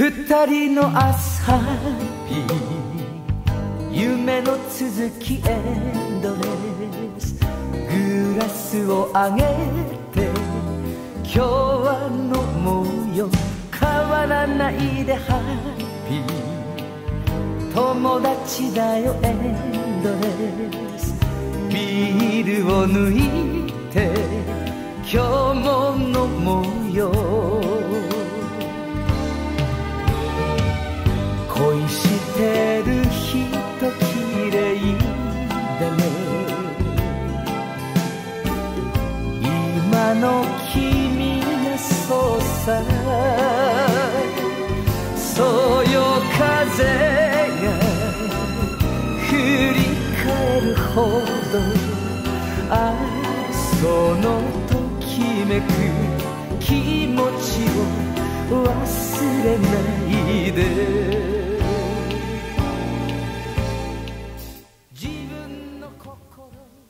二人の朝日、夢の続きエンドレス、グラスを上げて今日は飲もうよ、変わらないでハッピー、友達だよエンドレス、ビールを抜いて今日も飲もうよ、恋してる人綺麗だね、今の君がそうさ、そうよ風が振り返るほど、ああそのときめく気持ちを忘れないで、自分の心